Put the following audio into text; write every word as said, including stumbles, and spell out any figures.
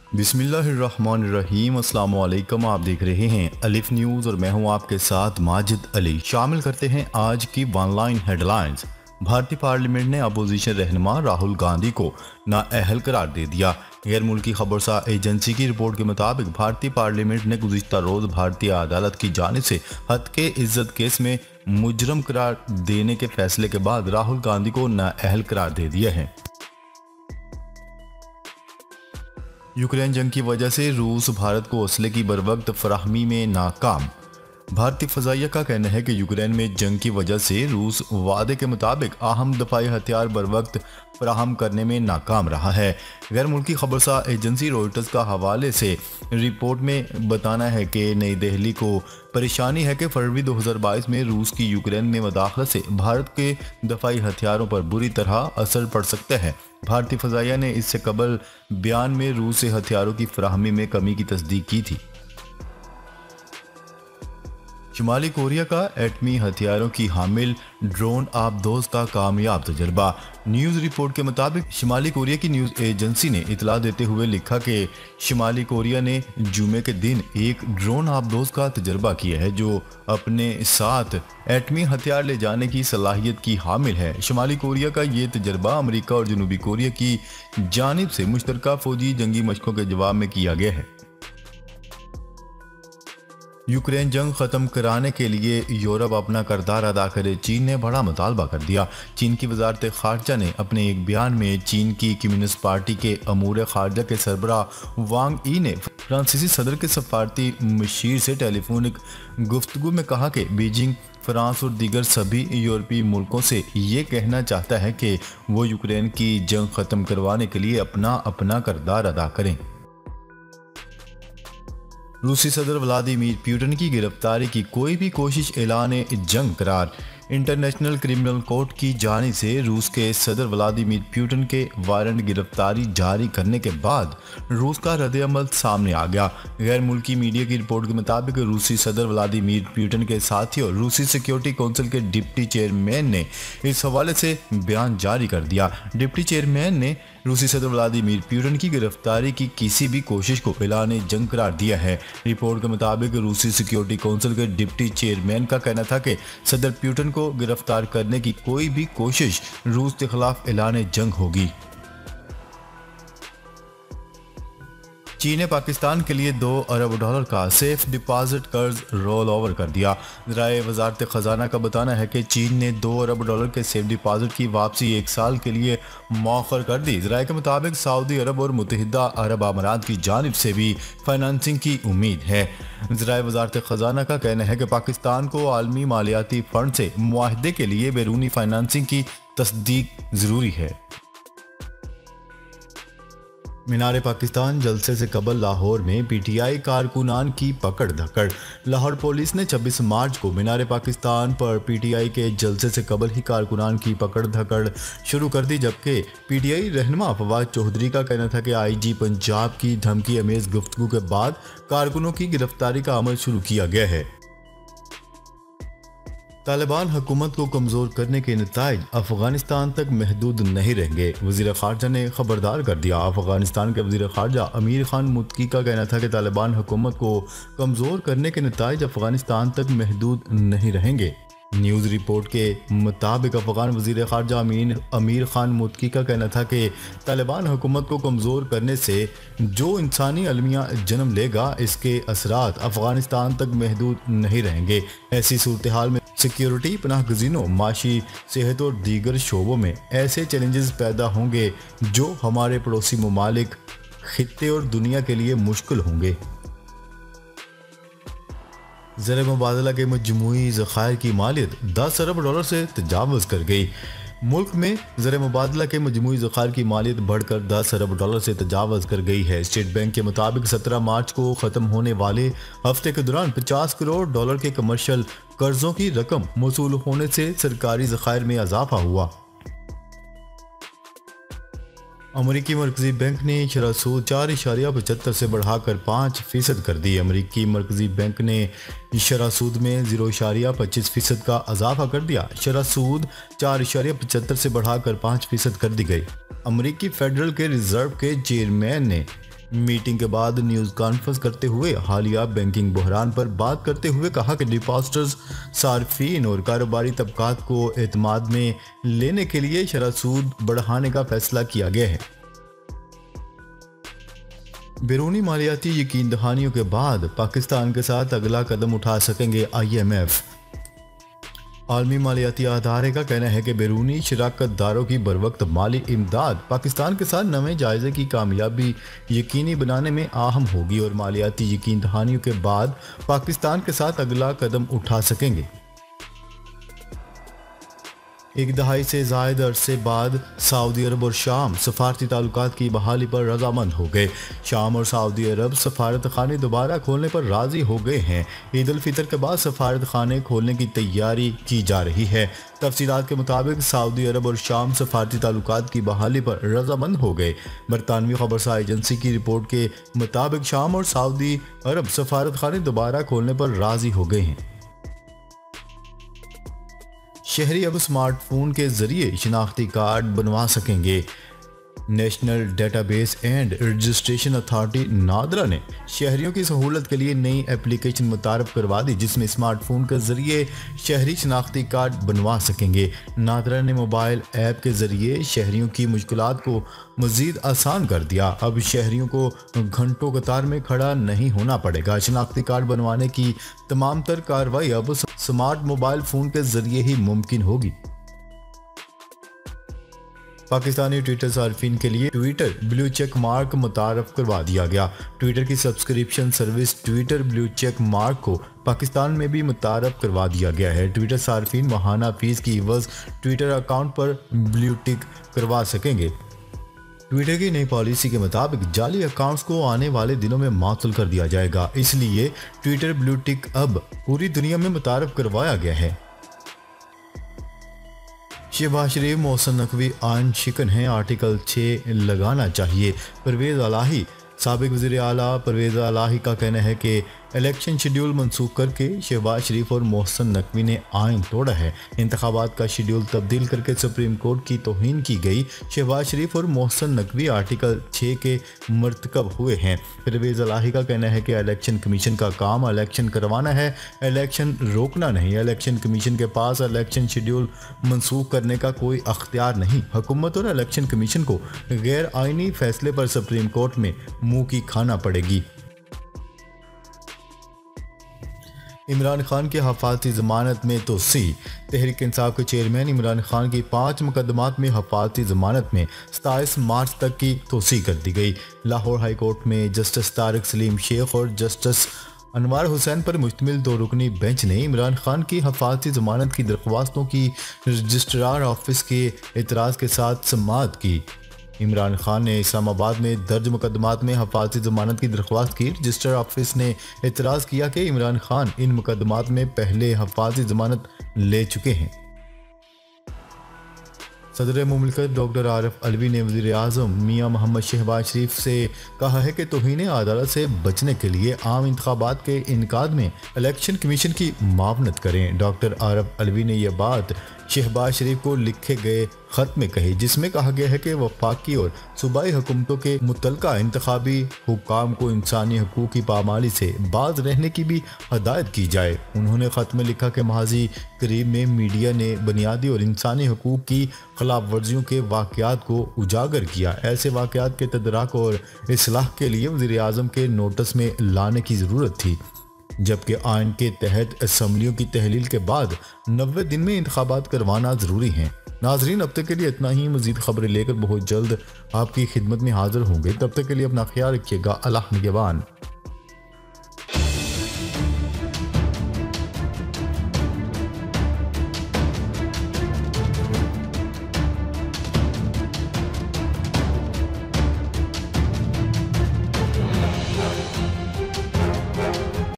बिस्मिल्लाहिर्रहमानिर्रहीम। अस्सलाम वालेकुम। आप देख रहे हैं अलिफ न्यूज़ और मैं हूं आपके साथ माजिद अली। शामिल करते हैं आज की वन लाइन हेडलाइंस। भारतीय पार्लियामेंट ने अपोजिशन रहनुमा राहुल गांधी को नाअहल करार दे दिया। गैर मुल्की खबरसा एजेंसी की रिपोर्ट के मुताबिक भारतीय पार्लियामेंट ने गुज़िश्ता रोज़ भारतीय अदालत की जानिब से हत्के इज्जत केस में मुजरम करार देने के फैसले के बाद राहुल गांधी को नाअहल करार दे दिया है। यूक्रेन जंग की वजह से रूस भारत को असले की बरवक्त फराहमी में नाकाम। भारतीय फजाइया का कहना है कि यूक्रेन में जंग की वजह से रूस वादे के मुताबिक अहम दफाई हथियार बरवक्त फराहम करने में नाकाम रहा है। गैर मुल्की खबरसा एजेंसी रॉयटर्स का हवाले से रिपोर्ट में बताना है कि नई दिल्ली को परेशानी है कि फरवरी दो हज़ार बाईस में रूस की यूक्रेन में मदाखलत से भारत के दफाई हथियारों पर बुरी तरह असर पड़ सकता है। भारतीय फजाइया ने इससे कबल बयान में रूस से हथियारों की फराहमी में कमी की तस्दीक की थी। शुमाली कोरिया का एटमी हथियारों की हामिल ड्रोन आबदोज का कामयाब तजर्बा। न्यूज़ रिपोर्ट के मुताबिक शुमाली कोरिया की न्यूज़ एजेंसी ने इतला देते हुए लिखा कि शुमाली कोरिया ने जुमे के दिन एक ड्रोन आबदोज का तजर्बा किया है जो अपने साथ एटमी हथियार ले जाने की सलाहियत की हामिल है। शुमाली कोरिया का ये तजर्बा अमेरिका और जनूबी कोरिया की जानिब से मुश्तरका फौजी जंगी मशकों के जवाब में किया गया है। यूक्रेन जंग खत्म कराने के लिए यूरोप अपना किरदार अदा करे, चीन ने बड़ा मुतालबा कर दिया। चीन की वजारत खारजा ने अपने एक बयान में चीन की कम्युनिस्ट पार्टी के अमूर खारजा के सरबरा वांग ई ने फ्रांसीसी सदर के सफारती मशीर से टेलीफोनिक गुफ्तगू में कहा कि बीजिंग फ्रांस और दीगर सभी यूरोपीय मुल्कों से ये कहना चाहता है कि वो यूक्रेन की जंग खत्म करवाने के लिए अपना अपना किरदार अदा करें। रूसी सदर व्लादिमीर पुतिन की गिरफ्तारी की कोई भी कोशिश ऐलान जंग करार। इंटरनेशनल क्रिमिनल कोर्ट की जानिब से रूस के सदर व्लादिमीर पुतिन के वारंट गिरफ्तारी जारी करने के बाद रूस का रद्द-ए-अमल सामने आ गया। गैर मुल्की मीडिया की रिपोर्ट के मुताबिक रूसी सदर व्लादिमीर पुतिन के साथियों रूसी सिक्योरिटी काउंसिल के डिप्टी चेयरमैन ने इस हवाले से बयान जारी कर दिया। डिप्टी चेयरमैन ने रूसी सदर व्लादिमीर पुतिन की गिरफ्तारी की किसी भी कोशिश को ऐलान जंग करार दिया है। रिपोर्ट के मुताबिक रूसी सिक्योरिटी काउंसिल के डिप्टी चेयरमैन का कहना था कि सदर पुतिन को गिरफ्तार करने की कोई भी कोशिश रूस के खिलाफ ऐलान जंग होगी। चीन ने पाकिस्तान के लिए दो अरब डॉलर का सेफ डिपॉजिट कर्ज रोल ओवर कर दिया। ज़राए वजारत खजाना का बताना है कि चीन ने दो अरब डॉलर के सेफ डिपॉजिट की वापसी एक साल के लिए मौखर कर दी। ज़राए के मुताबिक सऊदी अरब और मुत्तहिदा अरब अमारात की जानिब से भी फाइनेंसिंग की उम्मीद है। ज़राए वजारत खजाना का कहना है कि पाकिस्तान को आलमी मालियाती फंड से मुआहदे के लिए बैरूनी फाइनेंसिंग की तस्दीक ज़रूरी है। मीनार पाकिस्तान जलसे से कबल लाहौर में पीटीआई कारकुनान की पकड़ धकड़। लाहौर पुलिस ने छब्बीस मार्च को मीनार पाकिस्तान पर पीटीआई के जलसे से कबल ही कारकुनान की पकड़ धकड़ शुरू कर दी, जबकि पीटीआई रहनुमा फवाद चौधरी का कहना था कि आईजी पंजाब की धमकी अमेज गुफ्तगू के बाद कारकुनों की गिरफ्तारी का अमल शुरू किया गया है। तालिबान हुकूमत को कमज़ोर करने के नताइज अफगानिस्तान तक महदूद नहीं रहेंगे, वज़ीर ख़ारजा ने खबरदार कर दिया। अफगानिस्तान के वज़ीर ख़ारजा अमीर खान मुत्तकी का कहना था कि तालिबान हुकूमत को कमज़ोर करने के नताइज अफगानिस्तान तक महदूद नहीं रहेंगे। न्यूज़ रिपोर्ट के मुताबिक अफगान वज़ीर ख़ारजा अमीन अमीर खान मुत्तकी का कहना था कि तालिबान हुकूमत को कमज़ोर करने से जो इंसानी अलमिया जन्म लेगा इसके असरात अफगानिस्तान तक महदूद नहीं रहेंगे। ऐसी सूरत हाल में सिक्योरिटी, पनाह गज़ीनों, माशी, सेहत और दीगर शोबों में ऐसे चैलेंजेस पैदा होंगे जो हमारे पड़ोसी ममालिक, खित्ते और दुनिया के लिए मुश्किल होंगे। ज़र मुबादला के मजमूई ज़खायर की मालियत दस अरब डॉलर से तजावज़ कर गई। मुल्क में ज़र मुबादला के मजमूई ज़खायर की मालियत बढ़कर दस अरब डॉलर से तजावज़ कर गई है। स्टेट बैंक के मुताबिक सत्रह मार्च को ख़त्म होने वाले हफ्ते के दौरान पचास करोड़ डॉलर के कमर्शियल कर्जों की रकम मौसूल होने से सरकारी ज़खायर में इजाफा हुआ। अमरीकी मरकजी बैंक ने शरह सूद चार इशारिया पचहत्तर से बढ़ाकर पाँच फीसद कर दी। अमरीकी मरकजी बैंक ने शरह सूद में जीरो इशारिया पच्चीस फीसद का इजाफा कर दिया। शरह सूद चार इशारिया पचहत्तर से बढ़ाकर पाँच फीसद कर दी गई। अमरीकी फेडरल के रिजर्व के चेयरमैन ने मीटिंग के बाद न्यूज़ कॉन्फ्रेंस करते हुए हालिया बैंकिंग बहरान पर बात करते हुए कहा कि डिपॉजिटर्स, सार्फिन और कारोबारी तबकात को एतमाद में लेने के लिए शरह सूद बढ़ाने का फैसला किया गया है। बैरूनी मालियाती यकीन दहानियों के बाद पाकिस्तान के साथ अगला कदम उठा सकेंगे आई एम एफ। आलमी मालियाती अदारे का कहना है कि बैरूनी शराकत दारों की बरवक्त माली इमदाद पाकिस्तान के साथ नए जायजे की कामयाबी यकीनी बनाने में अहम होगी और मालियाती यकीन दहानियों के बाद पाकिस्तान के साथ अगला कदम उठा सकेंगे। एक दहाई से जायद अरसे बाद सऊदी अरब और शाम सफारती ताल्लुकात की बहाली पर रजामंद हो गए। शाम और सऊदी अरब सफारत खाने दोबारा खोलने पर राजी हो गए हैं। ईद उल फितर के बाद सफारत खाने खोलने की तैयारी की जा रही है। तफसीलात के मुताबिक सऊदी अरब और शाम सफारती ताल्लुकात की बहाली पर रजामंद हो गए। बरतानवी खबरसार एजेंसी की रिपोर्ट के मुताबिक शाम और सऊदी अरब सफारत खाने दोबारा खोलने पर राजी हो गए हैं। शहरी अब स्मार्टफोन के जरिए शिनाख्ती कार्ड बनवा सकेंगे। National database and registration authority NADRA ने शहरियों की सहूलत के लिए नई एप्लीकेशन मुतारफ करवा दी जिसमें स्मार्टफोन के जरिए शहरी शिनाख्ती कार्ड बनवा सकेंगे। नादरा ने मोबाइल ऐप के जरिए शहरियों की मुश्किलात को मजीद आसान कर दिया। अब शहरियों को घंटों कतार में खड़ा नहीं होना पड़ेगा। शिनाख्ती कार्ड बनवाने की तमाम तर कार्रवाई अब स्मार्ट मोबाइल फ़ोन के जरिए ही मुमकिन होगी। पाकिस्तानी ट्विटर सार्फिन के लिए ट्विटर ब्लू चेक मार्क मुतारफ करवा दिया गया। ट्विटर की subscription service Twitter blue check mark को पाकिस्तान में भी मुतारफ करवा दिया गया है। ट्विटर सार्फिन माहाना फीस की इवज़ ट्विटर अकाउंट पर ब्लू टिक करवा सकेंगे। ट्विटर की नई पॉलिसी के मुताबिक जाली अकाउंट्स को आने वाले दिनों में मातूल कर दिया जाएगा, इसलिए ट्विटर ब्लू टिक अब पूरी दुनिया में मुतारफ करवाया गया है। शहबाज शरीफ मोहसिन नकवी आइन शिकन है, आर्टिकल छः लगाना चाहिए। परवेज़ इलाही साबिक वज़ीर आला परवेज़ इलाही का कहना है कि इलेक्शन शेड्यूल मनसूख करके शहबाज शरीफ और मोहसिन नकवी ने आइन तोड़ा है। इंतखाबात का शेड्यूल तब्दील करके सुप्रीम कोर्ट की तौहीन की गई। शहबाज शरीफ और मोहसिन नकवी आर्टिकल छः के मरतकब हुए हैं। परवेज़ इलाही का कहना है कि इलेक्शन कमीशन का काम इलेक्शन करवाना है, इलेक्शन रोकना नहीं। इलेक्शन कमीशन के पास इलेक्शन शेड्यूल मनसूख करने का कोई अख्तियार नहीं। हुकूमत और इलेक्शन कमीशन को गैर आइनी फैसले पर सुप्रीम कोर्ट में मुंह की खाना पड़ेगी। इमरान खान की हिफाजती ज़मानत में तोसी। तहरीक इंसाफ के चेयरमैन इमरान खान की पाँच मुकदमात में हिफाजती ज़मानत में सताईस मार्च तक की तोसी कर दी गई। लाहौर हाई कोर्ट में जस्टिस तारिक सलीम शेख और जस्टिस अनवार हुसैन पर मुश्तमिल दो रुकनी बेंच ने इमरान खान की हिफाजती ज़मानत की दरख्वास्तों की रजिस्ट्रार ऑफिस के एतराज़ के साथ समाअत की। इमरान खान ने इस्लामाबाद में दर्ज मुकदमात में हिफाजती ज़मानत की दरख्वास्त की। रजिस्टर ऑफिस ने एतराज़ किया कि इमरान खान इन मुकदमात में पहले हिफाजती ज़मानत ले चुके हैं। सदर मुमलिकत डॉक्टर आरिफ अलवी ने वज़ीर आज़म मियाँ मोहम्मद शहबाज शरीफ से कहा है कि तौहीन अदालत से बचने के लिए आम इंतखाबात के इनकाद में इलेक्शन कमीशन की मावनत करें। डॉक्टर आरिफ अलवी ने यह बात शहबाज शरीफ को लिखे गए खत में कही, जिसमें कहा गया है कि वफाकी और सूबाई हुकूमतों के मुतलका इंतखाबी हुक्काम को इंसानी हकूक़ की पामाली से बाज रहने की भी हदायत की जाए। उन्होंने खत में लिखा कि माजी करीब में मीडिया ने बुनियादी और इंसानी हकूक़ की खिलाफ वर्जियों के वाक़यात को उजागर किया। ऐसे वाक़यात के तदराक और इस्लाह के लिए वज़ीर आज़म के नोटिस में लाने की ज़रूरत थी, जबकि आइन के तहत असम्बलियों की तहलील के बाद नब्बे दिन में इंतखाबात करवाना ज़रूरी है। नाजरीन, अब तक के लिए इतना ही। मज़ीद खबरें लेकर बहुत जल्द आपकी खिदमत में हाजिर होंगे। तब तक के लिए अपना ख्याल रखिएगा। अल्लाह निगहबान।